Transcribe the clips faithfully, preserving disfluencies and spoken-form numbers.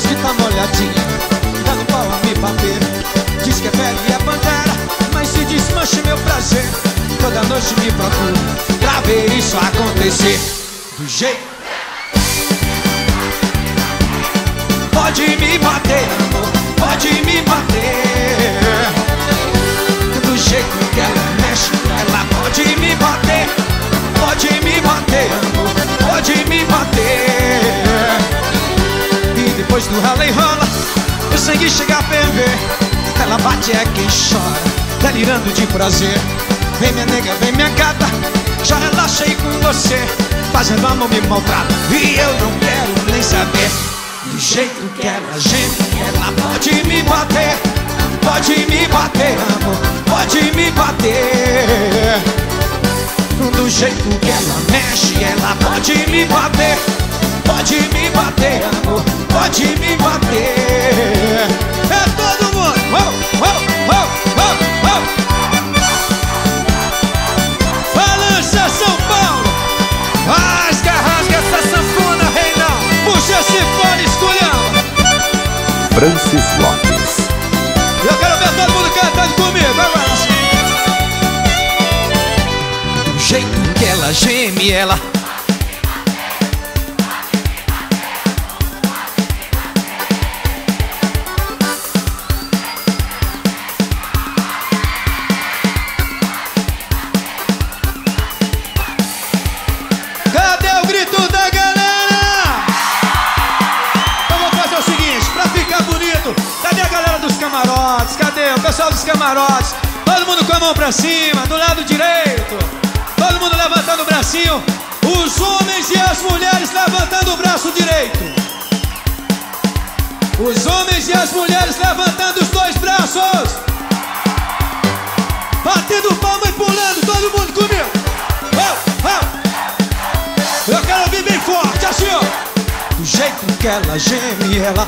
depois que tá molhadinha, dando pau a me bater. Diz que é velho e é pantera, mas se desmanche meu prazer. Toda noite me procura pra ver isso acontecer. Do jeito pode me bater, amor, pode me bater. Do jeito que ela mexe, ela pode me bater. Pode me bater, amor, pode me bater. E depois do rala e rola, o sangue chega a ferver. Ela bate é quem chora, delirando de prazer. Vem minha nega, vem minha gata, já relaxei com você. Fazendo amor me maltrata e eu não quero nem saber. Do jeito que ela geme, ela pode me bater. Pode me bater, amor, pode me bater. Do jeito que ela mexe, ela pode me bater. Pode me bater, amor, pode me bater. É todo mundo! Oh, oh, oh, oh, oh. Balança São Paulo! Rasga, rasga essa sanfona, reinão. Puxa esse fone, esculhão. Francis Lopes. Eu quero ver todo mundo cantando comigo agora. Do jeito que ela geme, ela pessoal dos camarotes, todo mundo com a mão pra cima, do lado direito, todo mundo levantando o bracinho, os homens e as mulheres levantando o braço direito, os homens e as mulheres levantando os dois braços, batendo palma e pulando, todo mundo comigo. Oh, oh. Eu quero ouvir bem forte, assim ó. Do jeito que ela geme, ela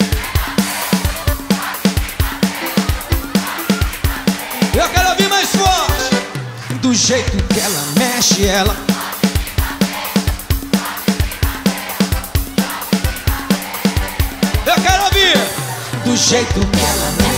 eu quero ouvir mais forte. Do jeito que ela mexe, ela eu quero ouvir. Do jeito que ela mexe.